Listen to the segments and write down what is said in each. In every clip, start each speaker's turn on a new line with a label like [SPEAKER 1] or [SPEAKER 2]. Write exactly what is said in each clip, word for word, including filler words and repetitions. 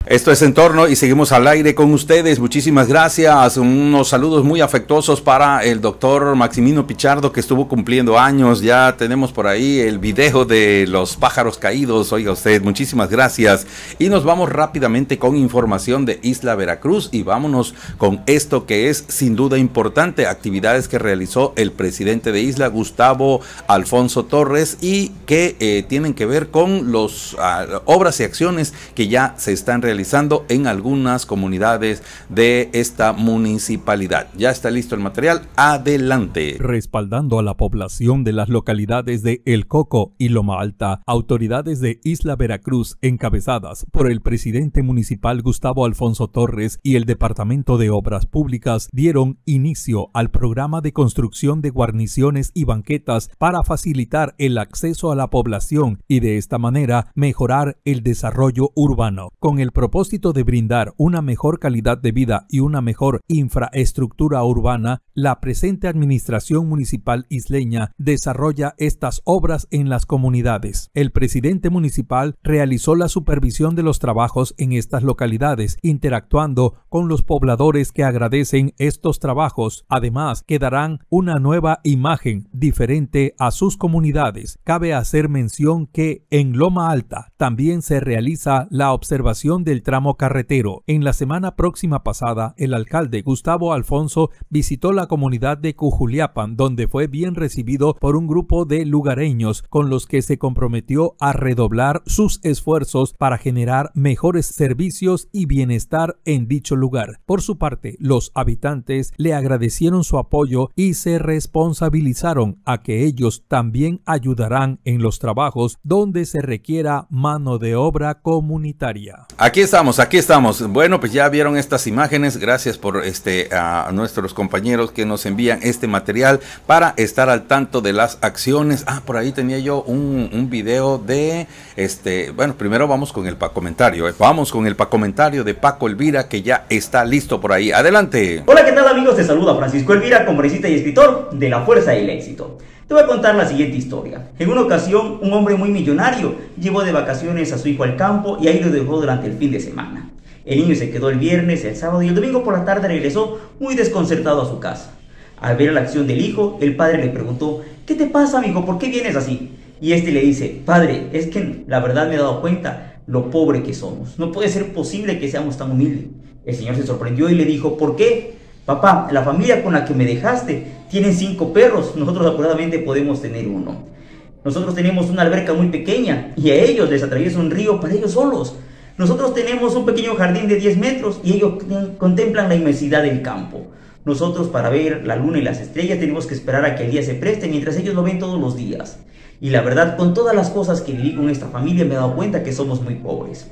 [SPEAKER 1] Esto es Entorno y seguimos al aire con ustedes. Muchísimas gracias. Unos saludos muy afectuosos para el doctor Maximino Pichardo, que estuvo cumpliendo años. Ya tenemos por ahí el video de los pájaros caídos. Oiga usted, muchísimas gracias. Y nos vamos rápidamente con información de Isla Veracruz y vámonos con esto que es sin duda importante. Actividades que realizó el presidente de Isla, Gustavo Alfonso Torres, y que eh, tienen que ver con las uh, obras y acciones que ya se están realizando realizando en algunas comunidades de esta municipalidad. Ya está listo el material, adelante.
[SPEAKER 2] Respaldando a la población de las localidades de El Coco y Loma Alta, autoridades de Isla Veracruz, encabezadas por el presidente municipal Gustavo Alfonso Torres y el Departamento de Obras Públicas, dieron inicio al programa de construcción de guarniciones y banquetas para facilitar el acceso a la población y de esta manera mejorar el desarrollo urbano, con el propósito de brindar una mejor calidad de vida y una mejor infraestructura urbana. La presente administración municipal isleña desarrolla estas obras en las comunidades. El presidente municipal realizó la supervisión de los trabajos en estas localidades, interactuando con los pobladores que agradecen estos trabajos. Además, que darán una nueva imagen diferente a sus comunidades. Cabe hacer mención que en Loma Alta también se realiza la observación del tramo carretero. En la semana próxima pasada, el alcalde Gustavo Alfonso visitó la comunidad de Cujuliapan, donde fue bien recibido por un grupo de lugareños con los que se comprometió a redoblar sus esfuerzos para generar mejores servicios y bienestar en dicho lugar. Por su parte, los habitantes le agradecieron su apoyo y se responsabilizaron a que ellos también ayudarán en los trabajos donde se requiera mano de obra comunitaria.
[SPEAKER 1] Aquí estamos, aquí estamos. Bueno, pues ya vieron estas imágenes. Gracias por este a nuestros compañeros que nos envían este material para estar al tanto de las acciones. Ah, por ahí tenía yo un, un video de este. Bueno, primero vamos con el pa comentario. Eh. Vamos con el pa comentario de Paco Elvira, que ya está listo por ahí. Adelante.
[SPEAKER 3] Hola, ¿qué tal, amigos? Te saluda Francisco Elvira, conferencista y escritor de La Fuerza del Éxito. Te voy a contar la siguiente historia. En una ocasión, un hombre muy millonario llevó de vacaciones a su hijo al campo y ahí lo dejó durante el fin de semana. El niño se quedó el viernes, el sábado y el domingo por la tarde regresó muy desconcertado a su casa. Al ver la acción del hijo, el padre le preguntó: ¿qué te pasa, amigo? ¿Por qué vienes así? Y este le dice: padre, es que la verdad me he dado cuenta lo pobre que somos. No puede ser posible que seamos tan humildes. El señor se sorprendió y le dijo: ¿por qué? Papá, la familia con la que me dejaste tienen cinco perros, nosotros apuradamente podemos tener uno. Nosotros tenemos una alberca muy pequeña y a ellos les atraviesa un río para ellos solos. Nosotros tenemos un pequeño jardín de diez metros y ellos contemplan la inmensidad del campo. Nosotros, para ver la luna y las estrellas, tenemos que esperar a que el día se preste, mientras ellos lo ven todos los días. Y la verdad, con todas las cosas que viví con esta familia, me he dado cuenta que somos muy pobres.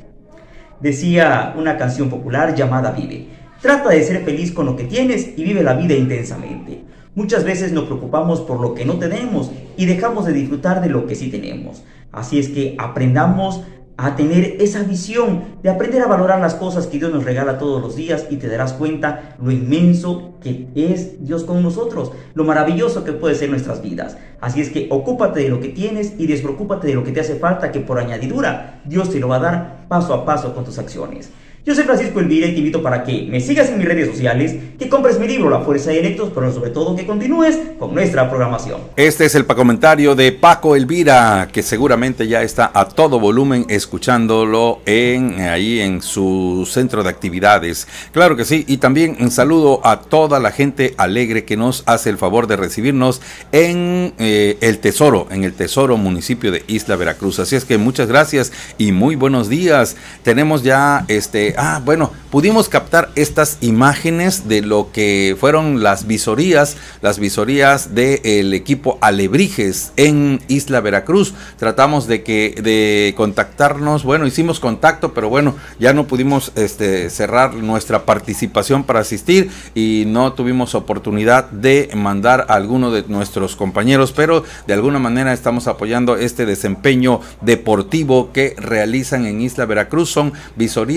[SPEAKER 3] Decía una canción popular llamada Vive: trata de ser feliz con lo que tienes y vive la vida intensamente. Muchas veces nos preocupamos por lo que no tenemos y dejamos de disfrutar de lo que sí tenemos. Así es que aprendamos a tener esa visión de aprender a valorar las cosas que Dios nos regala todos los días, y te darás cuenta lo inmenso que es Dios con nosotros, lo maravilloso que puede ser nuestras vidas. Así es que ocúpate de lo que tienes y despreocúpate de lo que te hace falta, que por añadidura Dios te lo va a dar paso a paso con tus acciones. Yo soy Francisco Elvira y te invito para que me sigas en mis redes sociales, que compres mi libro La Fuerza de Electos, pero sobre todo que continúes con nuestra programación.
[SPEAKER 1] Este es el comentario de Paco Elvira, que seguramente ya está a todo volumen escuchándolo en ahí en su centro de actividades. Claro que sí, y también un saludo a toda la gente alegre que nos hace el favor de recibirnos en eh, el Tesoro, en el Tesoro municipio de Isla Veracruz. Así es que muchas gracias y muy buenos días. Tenemos ya este Ah, bueno, pudimos captar estas imágenes de lo que fueron las visorías, las visorías del equipo Alebrijes en Isla Veracruz. Tratamos de que de contactarnos, bueno, hicimos contacto, pero bueno, ya no pudimos este, cerrar nuestra participación para asistir y no tuvimos oportunidad de mandar a alguno de nuestros compañeros, pero de alguna manera estamos apoyando este desempeño deportivo que realizan en Isla Veracruz. Son visorías para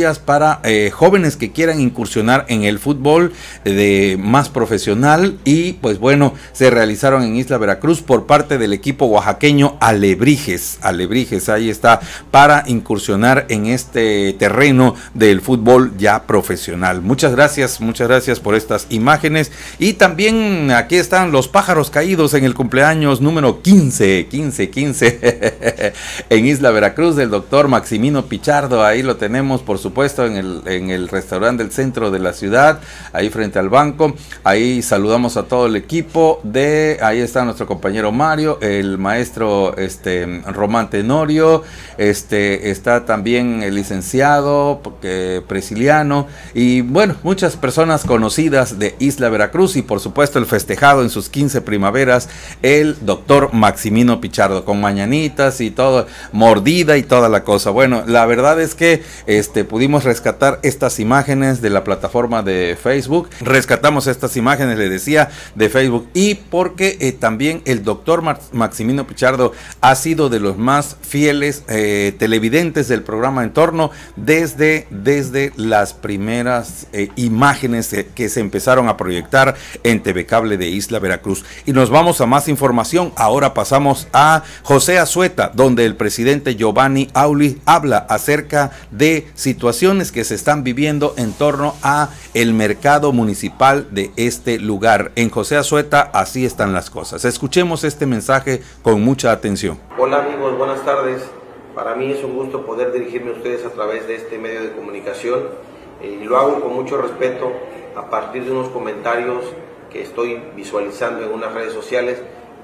[SPEAKER 1] para eh, jóvenes que quieran incursionar en el fútbol de más profesional, y pues bueno, se realizaron en Isla Veracruz por parte del equipo oaxaqueño Alebrijes. Alebrijes, ahí está, para incursionar en este terreno del fútbol ya profesional. Muchas gracias, muchas gracias por estas imágenes. Y también aquí están los pájaros caídos en el cumpleaños número quince, quince, quince en Isla Veracruz del doctor Maximino Pichardo. Ahí lo tenemos, por supuesto, en el, en el restaurante del centro de la ciudad, ahí frente al banco. Ahí saludamos a todo el equipo de, ahí está nuestro compañero Mario, el maestro este Román Tenorio, este está también el licenciado porque Presiliano, y bueno, muchas personas conocidas de Isla Veracruz, y por supuesto el festejado en sus quince primaveras, el doctor Maximino Pichardo, con mañanitas y todo, mordida y toda la cosa. Bueno, la verdad es que este pudimos rescatar estas imágenes de la plataforma de Facebook, rescatamos estas imágenes, le decía, de Facebook, y porque eh, también el doctor Maximino Pichardo ha sido de los más fieles eh, televidentes del programa Entorno desde, desde las primeras eh, imágenes eh, que se empezaron a proyectar en T V Cable de Isla Veracruz. Y nos vamos a más información. Ahora pasamos a José Azueta, donde el presidente Giovanni Aulich habla acerca de situaciones que se están viviendo en torno a el mercado municipal de este lugar. En José Azueta así están las cosas. Escuchemos este mensaje con mucha atención.
[SPEAKER 4] Hola amigos, buenas tardes. Para mí es un gusto poder dirigirme a ustedes a través de este medio de comunicación, eh, y lo hago con mucho respeto a partir de unos comentarios que estoy visualizando en unas redes sociales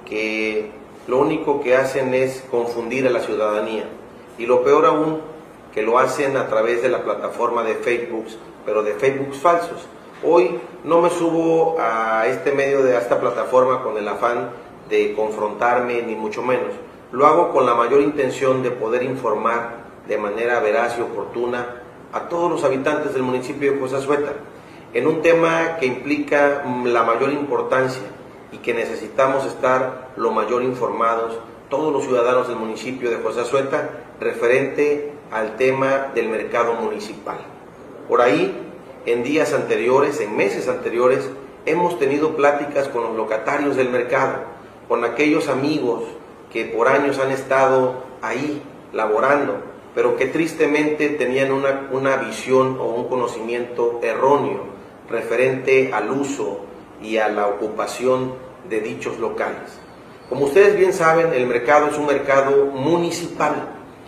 [SPEAKER 4] que lo único que hacen es confundir a la ciudadanía, y lo peor aún, que lo hacen a través de la plataforma de Facebook, pero de Facebook falsos. Hoy no me subo a este medio, de a esta plataforma, con el afán de confrontarme, ni mucho menos. Lo hago con la mayor intención de poder informar de manera veraz y oportuna a todos los habitantes del municipio de José Azueta, en un tema que implica la mayor importancia y que necesitamos estar lo mayor informados todos los ciudadanos del municipio de José Azueta referente al tema del mercado municipal. Por ahí, en días anteriores, en meses anteriores, hemos tenido pláticas con los locatarios del mercado, con aquellos amigos que por años han estado ahí laborando, pero que tristemente tenían una, una visión o un conocimiento erróneo referente al uso y a la ocupación de dichos locales. Como ustedes bien saben, el mercado es un mercado municipal,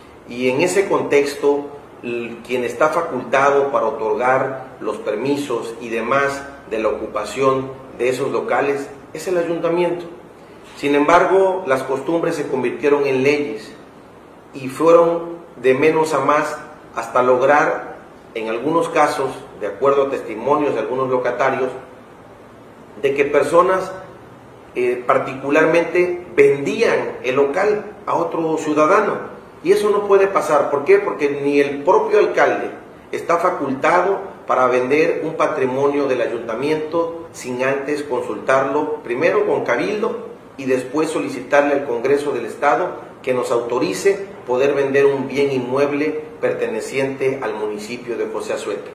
[SPEAKER 4] y en ese contexto quien está facultado para otorgar los permisos y demás de la ocupación de esos locales es el ayuntamiento. Sin embargo, las costumbres se convirtieron en leyes y fueron de menos a más hasta lograr, en algunos casos, de acuerdo a testimonios de algunos locatarios, de que personas eh, particularmente vendían el local a otro ciudadano. Y eso no puede pasar. ¿Por qué? Porque ni el propio alcalde está facultado para vender un patrimonio del ayuntamiento sin antes consultarlo primero con Cabildo y después solicitarle al Congreso del Estado que nos autorice poder vender un bien inmueble perteneciente al municipio de José Azueta.